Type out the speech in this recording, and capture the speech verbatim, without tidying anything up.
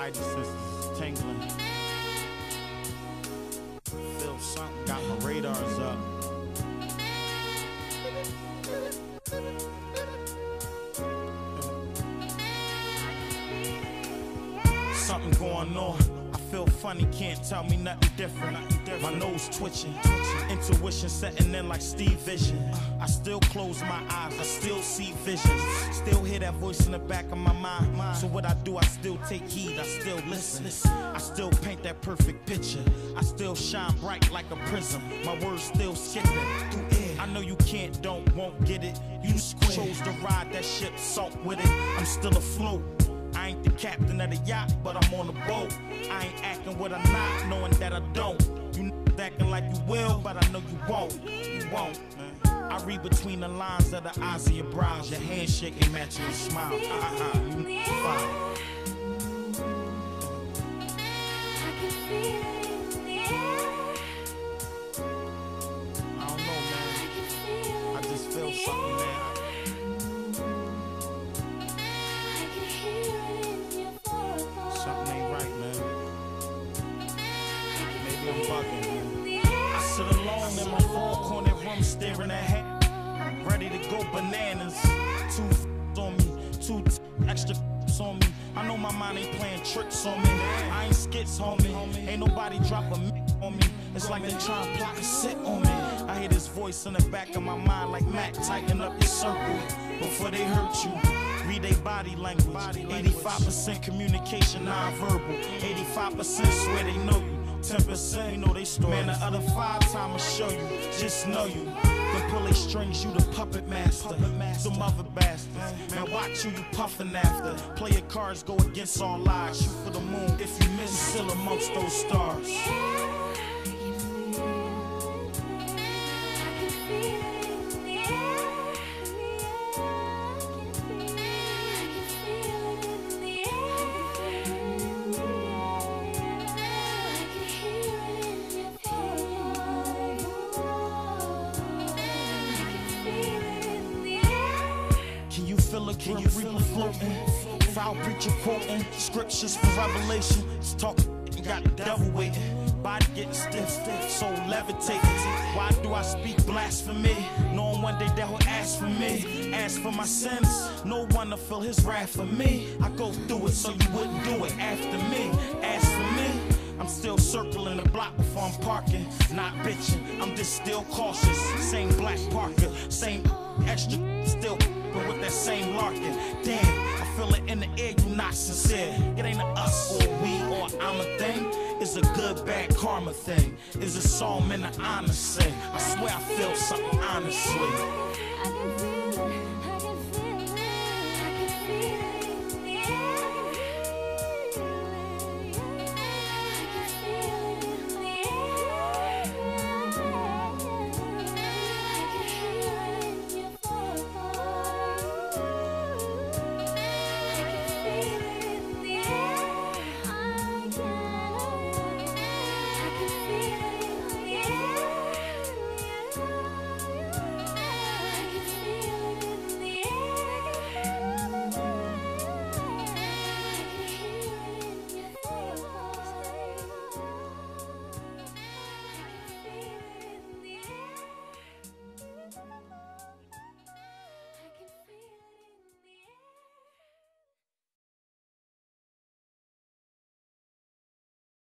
spidey senses tingling. Feel something, got my radars up. Something going on. I feel funny, can't tell me nothing different. Nothing different. My nose twitching, twitching. Intuition setting in like Steve Vision. I still close my eyes, I still see visions. Still hear that voice in the back of my mind. So what I do, I still take heed, I still listen. I still paint that perfect picture. I still shine bright like a prism. My words still skipping through air. I know you can't, don't, won't get it. You chose to ride that ship, salt with it. I'm still afloat. I ain't the captain of the yacht, but I'm on the boat. I ain't acting what I'm not, knowing that I don't. You acting like you will, but I know you won't. You won't. I read between the lines of the eyes of your brows. Your handshake ain't matching your smile. Uh-uh, you fine. I don't know, man. I just feel something, man. I'm bugging. I sit alone in my four-corner room staring at ready to go bananas. Two on me, two extra on me. I know my mind ain't playing tricks on me. I ain't skits, homie. Ain't nobody drop a on me. It's like they trying to plot and sit on me. I hear this voice in the back of my mind like Mac, tighten up your circle before they hurt you. Read they body language. eighty-five percent communication non-verbal. eighty-five percent swear they know you. ten percent, you know they story. Man, the other five time I'll show you, just know you. Can pull they strings, you the puppet master. Some other bastards, man, watch who you puffin' after. Play your cards, go against all odds. Shoot for the moon, if you miss, still amongst those stars. Feel a can you reaper floating, foul preacher quoting, scriptures for revelation. It's talking, you got the devil waiting, body getting stiff, stiff, soul levitating. Why do I speak blasphemy? Knowing one day that will ask for me, ask for my sins. No one to feel his wrath for me. I go through it so you wouldn't do it after me. Ask for me. I'm still circling the block before I'm parking. Not bitching, I'm just still cautious. Same black Parker, same extra, still with that same larkin. Damn, I feel it in the air, you not sincere. It ain't a us or we or I'm a thing. It's a good, bad karma thing. It's a psalm in the honest sing. I swear I feel something honestly.